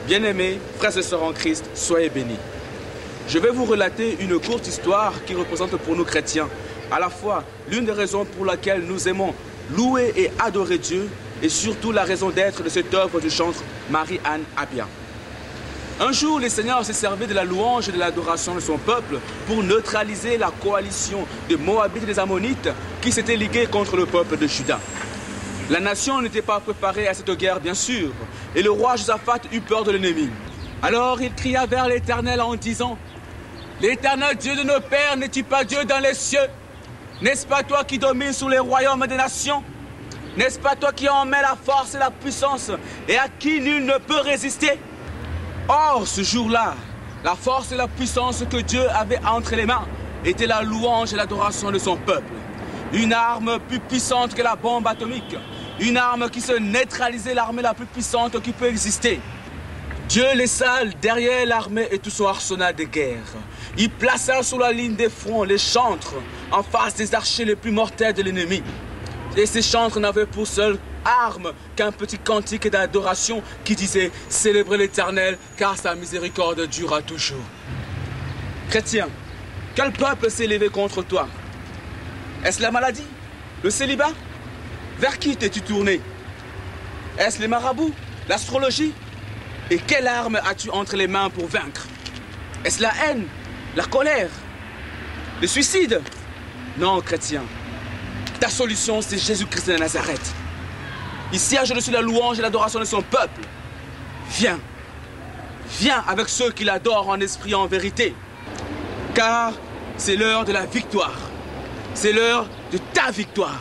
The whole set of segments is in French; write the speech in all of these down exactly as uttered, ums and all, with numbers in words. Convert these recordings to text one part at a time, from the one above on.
Bien-aimés, frères et sœurs en Christ, soyez bénis. Je vais vous relater une courte histoire qui représente pour nous chrétiens à la fois l'une des raisons pour laquelle nous aimons louer et adorer Dieu et surtout la raison d'être de cette œuvre du chantre Marie-Anne Appiah. Un jour, le Seigneur s'est servi de la louange et de l'adoration de son peuple pour neutraliser la coalition des Moabites et des Ammonites qui s'étaient ligués contre le peuple de Juda. La nation n'était pas préparée à cette guerre, bien sûr, et le roi Josaphat eut peur de l'ennemi. Alors il cria vers l'Éternel en disant: « L'Éternel Dieu de nos pères, n'es-tu pas Dieu dans les cieux? N'est-ce pas toi qui domines sur les royaumes des nations? N'est-ce pas toi qui en mets la force et la puissance et à qui nul ne peut résister? » Or, ce jour-là, la force et la puissance que Dieu avait entre les mains était la louange et l'adoration de son peuple. Une arme plus puissante que la bombe atomique. Une arme qui se neutralisait l'armée la plus puissante qui peut exister. Dieu laissa derrière l'armée et tout son arsenal de guerre. Il plaça sur la ligne des fronts les chantres en face des archers les plus mortels de l'ennemi. Et ces chantres n'avaient pour seule arme qu'un petit cantique d'adoration qui disait « Célébrez l'Éternel, car sa miséricorde durera toujours ». Chrétien, quel peuple s'est levé contre toi? Est-ce la maladie? Le célibat? Vers qui t'es-tu tourné? Est-ce les marabouts? L'astrologie? Et quelle arme as-tu entre les mains pour vaincre? Est-ce la haine? La colère? Le suicide? Non, chrétien. Ta solution, c'est Jésus-Christ de Nazareth. Il siège au-dessus de la louange et l'adoration de son peuple. Viens. Viens avec ceux qui l'adorent en esprit et en vérité. Car c'est l'heure de la victoire. C'est l'heure de ta victoire.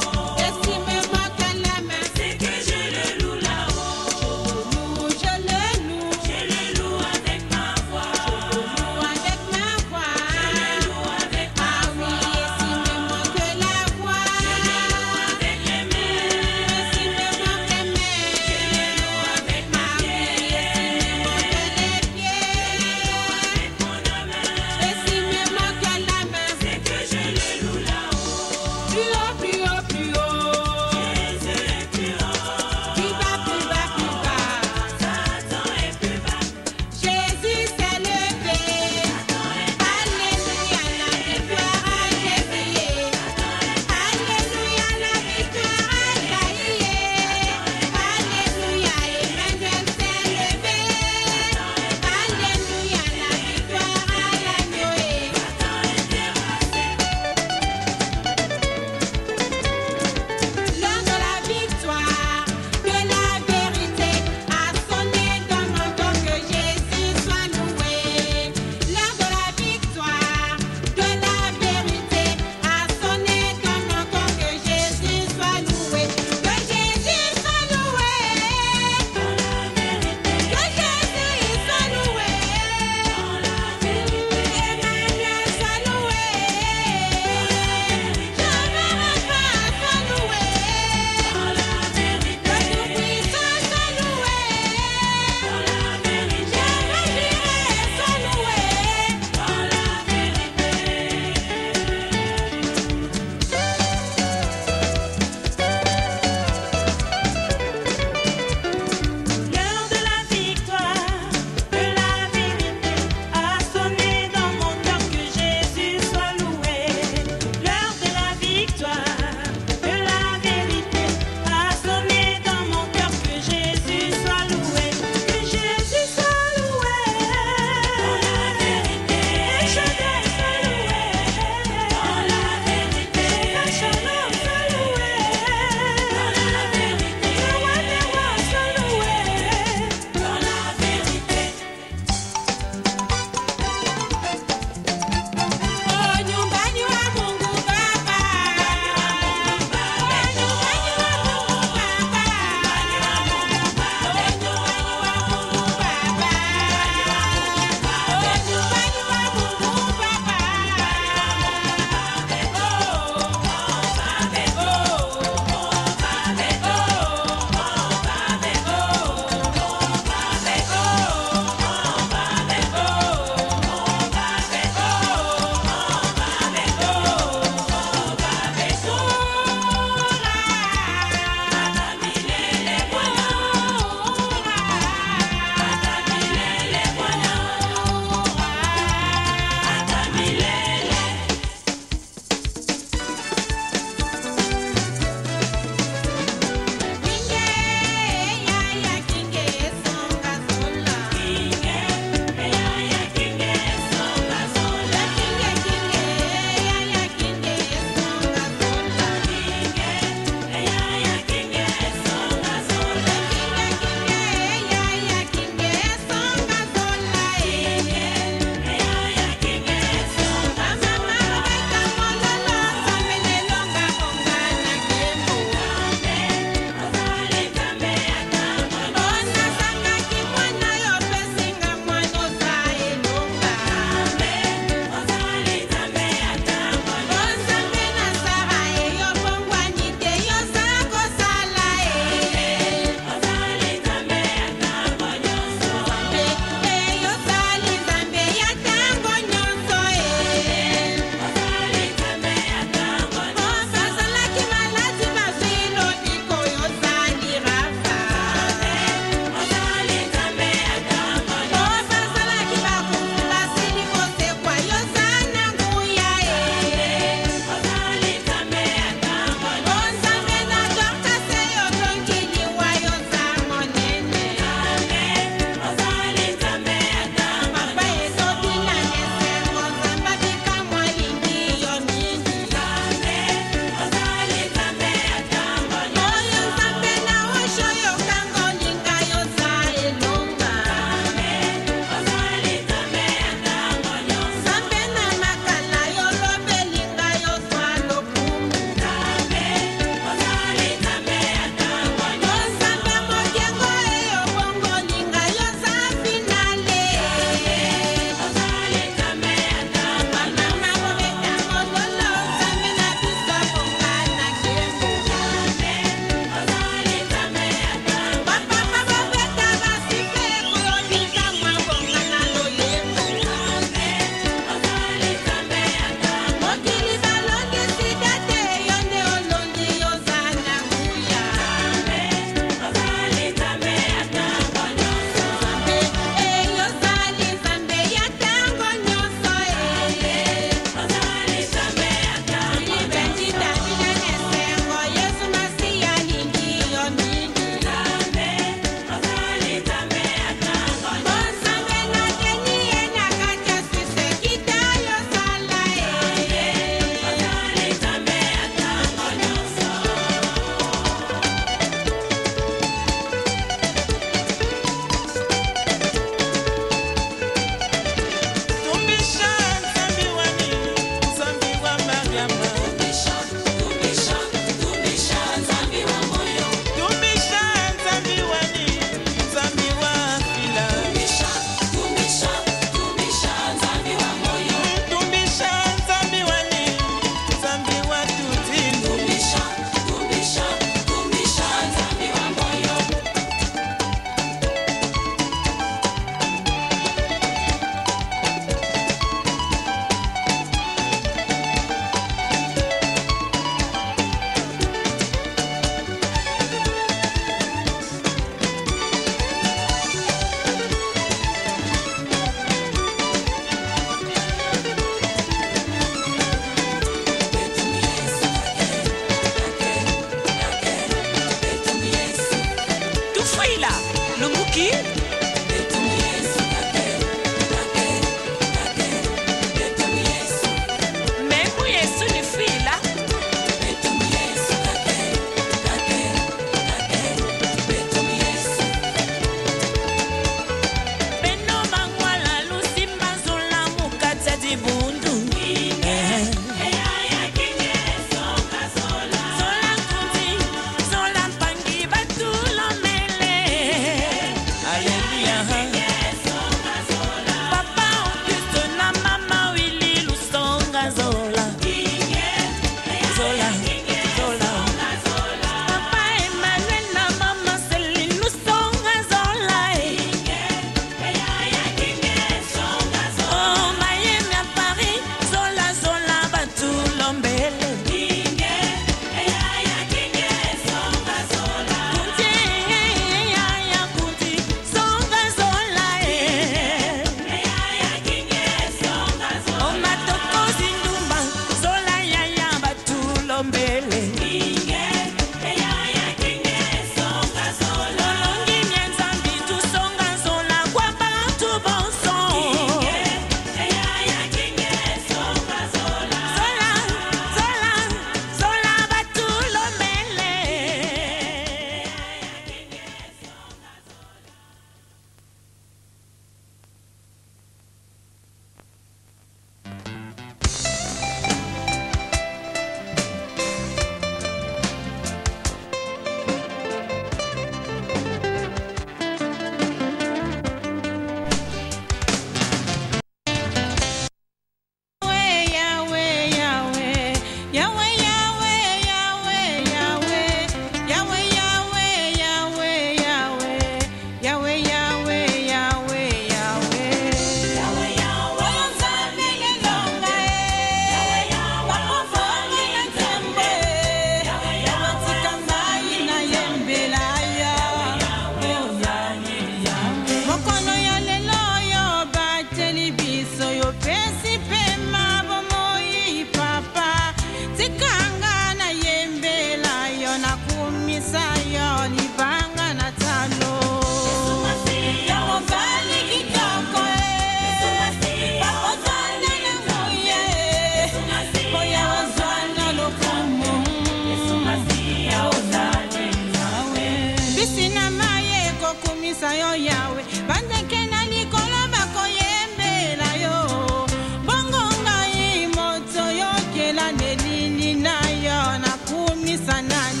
bakomisa yo yawe bandeke na likolo bakoyembela yo bongo ngai moto yokela nelili na yo nakumisa nani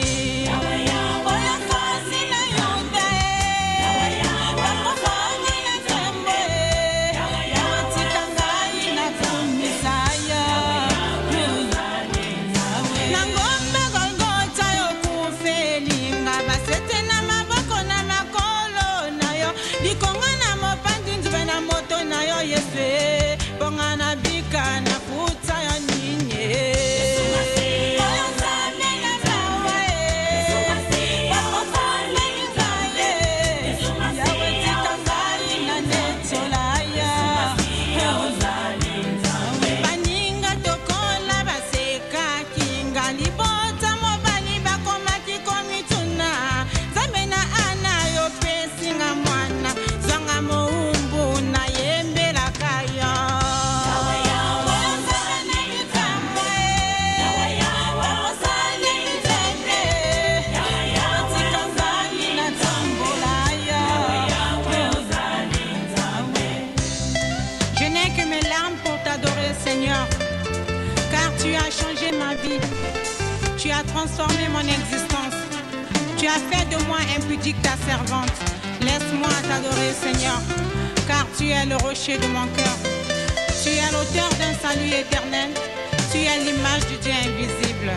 Tu as transformé mon existence. Tu as fait de moi impudique ta servante. Laisse-moi t'adorer, Seigneur, car tu es le rocher de mon cœur. Tu es l'auteur d'un salut éternel. Tu es l'image du Dieu invisible.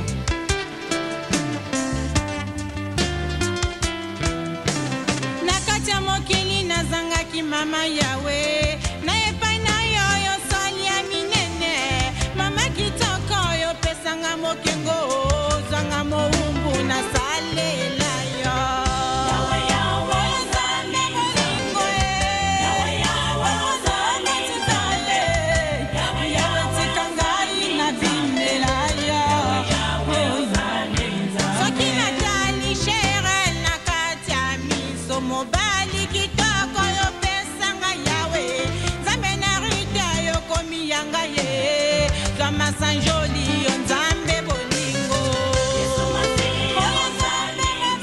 Nakatia mokeli nazangaki mama Yahweh. Na epai na yo yo sali ya minene. Mama kitoko yo pesanga mokengo. Zanga moumbu na salela yo. Yawe yawe zale molingo e. Yawe yawe zale tizale. Yawe yawe tikangai na bimela yo. Yawe zale tizale. Soki na jali shere na kati ya miso mobali kitoko yo pesanga yawe. Zambe na rita yo komi yanga ye. Zama sanjoli yo nzambe bolingo.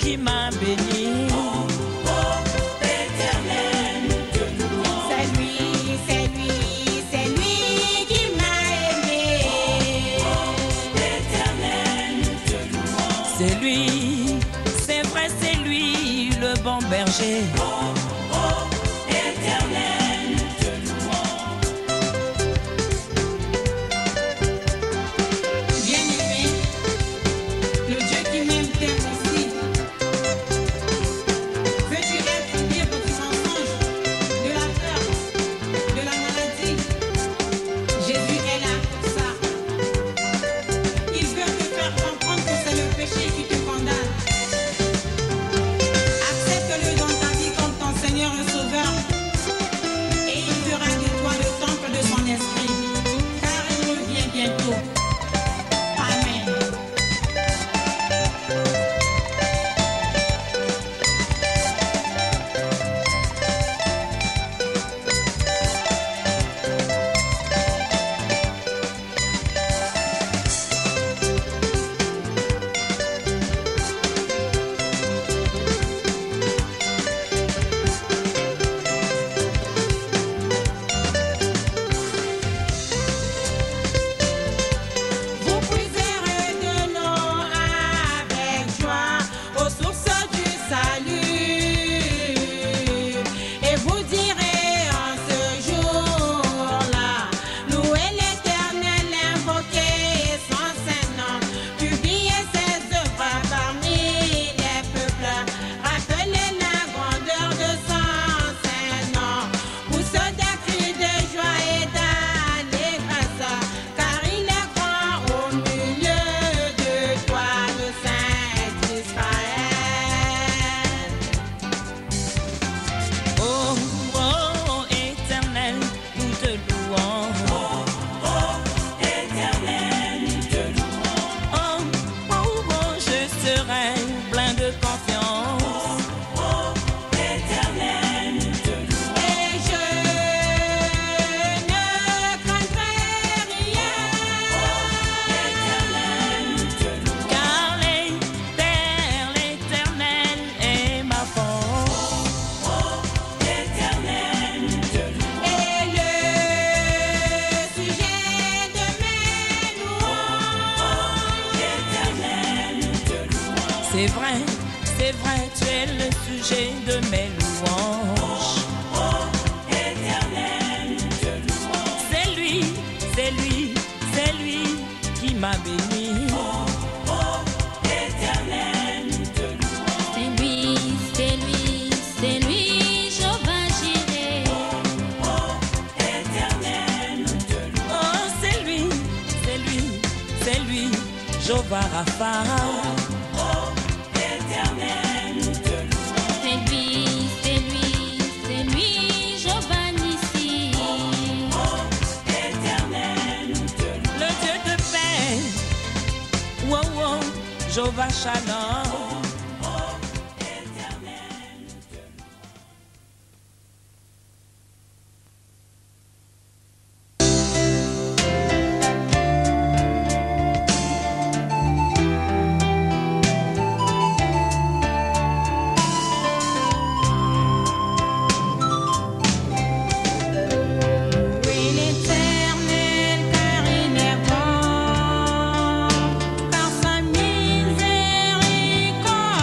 qui m'a béni. C'est lui, c'est vrai, c'est lui, le bon berger. Oh, oh, Éternel, te louons. Bien-aimé, le Dieu qui m'aime t'aime aussi. Veux-tu être libre du mensonge, de la peur, de la maladie? Jésus est là pour ça. Il veut te faire comprendre que c'est le péché qui te condamne. Accepte-le dans ta vie comme ton Seigneur et Sauveur, et il fera de toi le temple de son esprit, car il revient bientôt. Amen. Vous puiserez de l'eau avec joie aux sources du salut, et vous direz en ce jour-là, louez l'Éternel, invoquez son saint nom, publiez ses œuvres parmi les peuples, rappelez la grandeur de son saint nom, pousse des cris de joie et d'allégresse, car il est grand au milieu de toi, le Saint d'Israël. Oh, oh, Éternel, nous te louons. Oh, oh, Éternel, nous te louons. Oh, oh, oh, je serai plein de confiance. Oh, oh, Éternel, nous te louons. Et je ne craindrai rien. Éternel, nous te louons. Car l'Éternel, l'Éternel est ma force. Oh, Éternel, nous te louons. Et le sujet de mes louanges, Éternel, nous te louons. C'est vrai, c'est vrai, tu es le sujet de mes louanges. Oh, Éternel, nous te louons. C'est lui, c'est lui, c'est lui qui m'a béni. Oh, Éternel, nous te louons. C'est lui, c'est lui, c'est lui, Jéhovah Jireh. Oh, Éternel, nous te louons. Oh, c'est lui, c'est lui, c'est lui, Jéhovah Rapha. Oh, Éternel, nous te louons. C'est lui, c'est lui, c'est lui, Jéhovah Nissi. Oh, Éternel, nous te louons. Le Dieu de paix. Wow, wow, Jéhovah Shalom. Oh, Éternel, nous te louons. oui l'Éternel, car il est bon, car sa miséricorde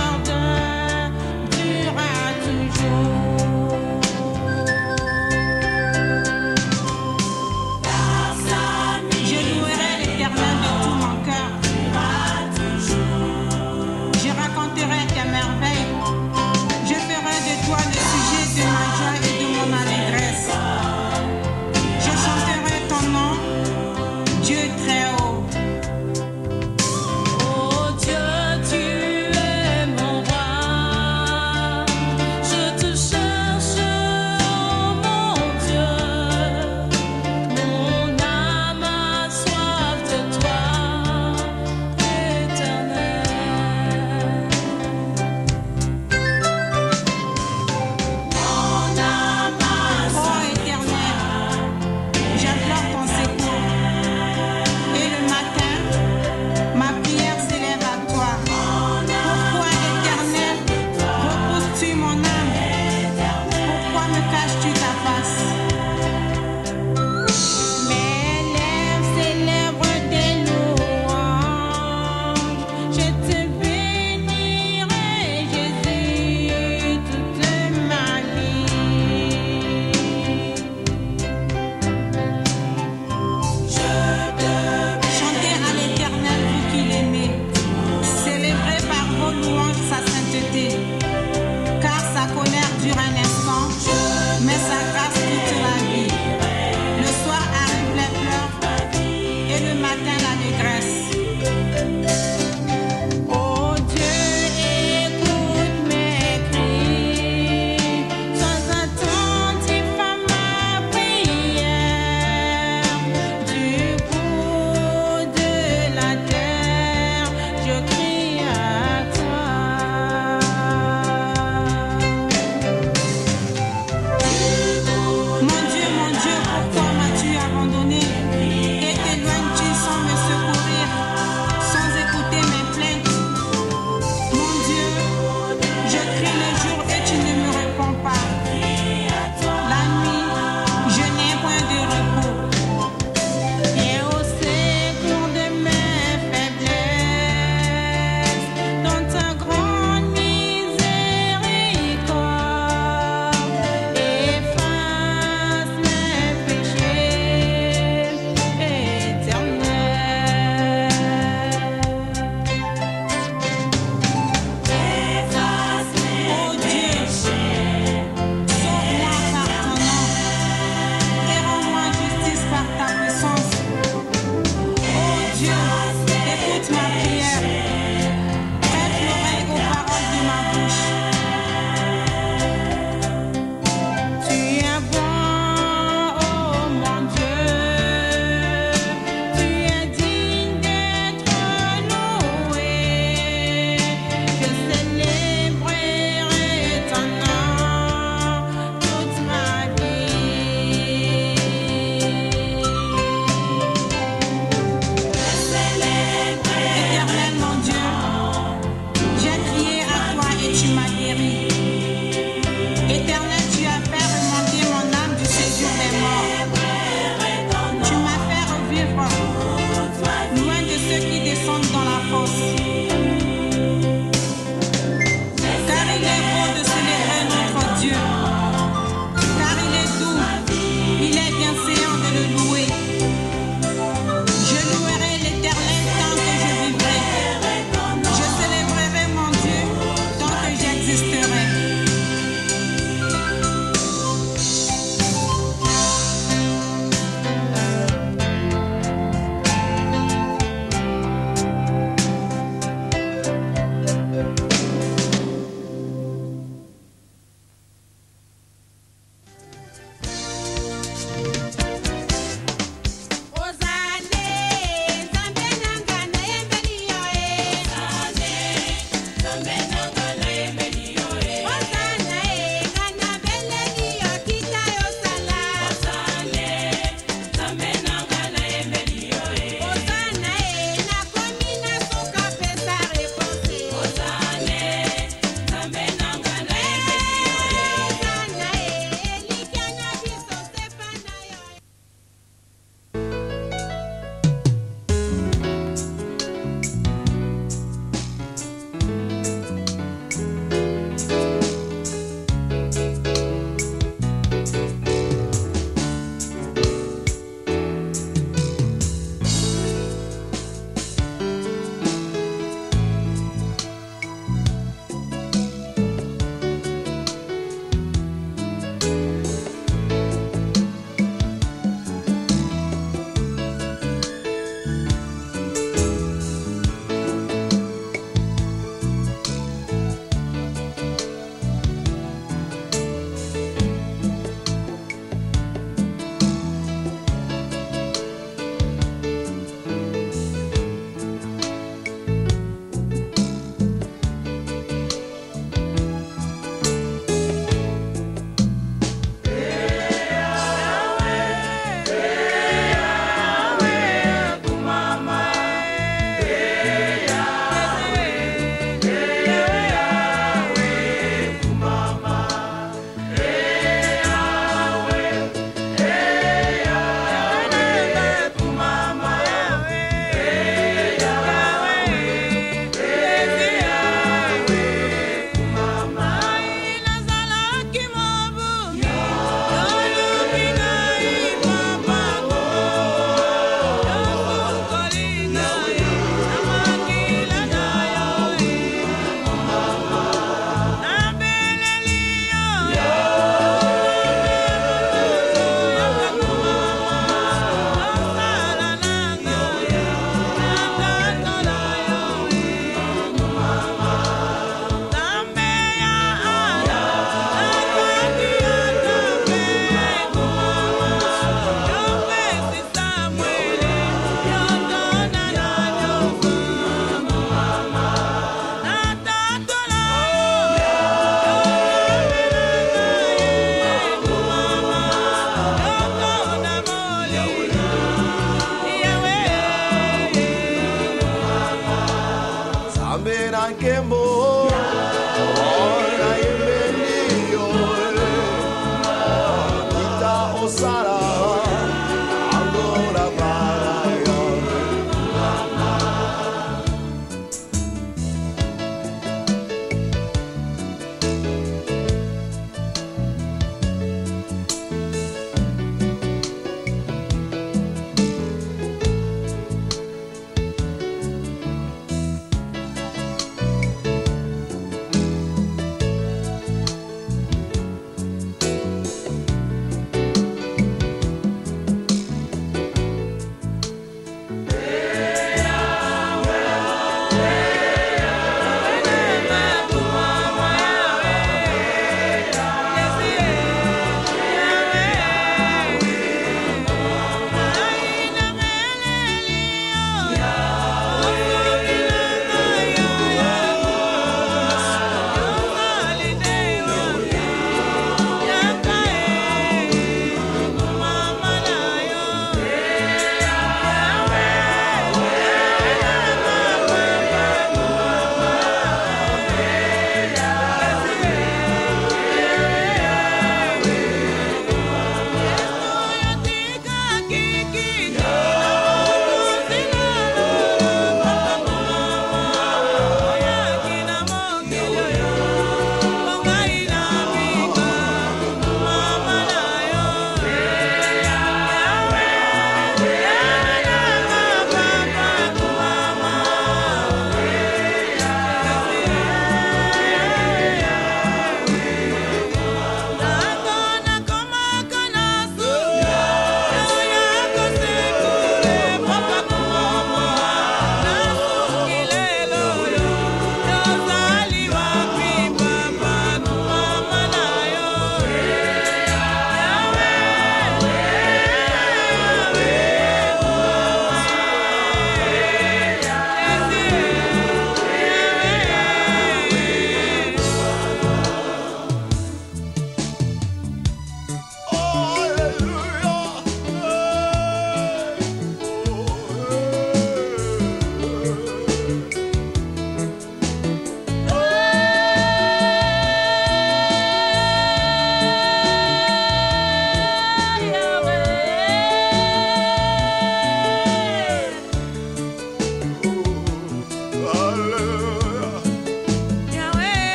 tu m'as guéri.